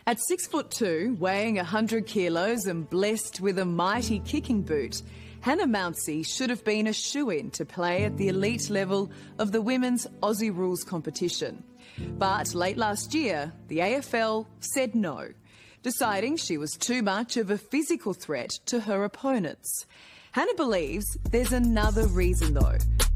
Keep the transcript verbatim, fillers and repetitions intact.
At six foot two, weighing one hundred kilos and blessed with a mighty kicking boot, Hannah Mouncey should have been a shoo-in to play at the elite level of the women's Aussie Rules competition. But late last year, the A F L said no, deciding she was too much of a physical threat to her opponents. Hannah believes there's another reason though.